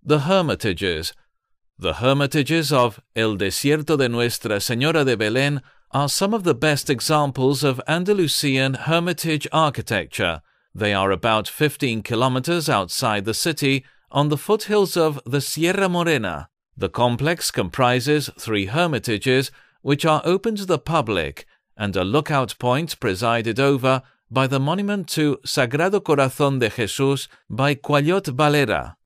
The Hermitages. The Hermitages of El Desierto de Nuestra Señora de Belén are some of the best examples of Andalusian hermitage architecture. They are about 15 kilometers outside the city, on the foothills of the Sierra Morena. The complex comprises 3 hermitages, which are open to the public, and a lookout point presided over by the monument to Sagrado Corazón de Jesús by Cuallot Valera.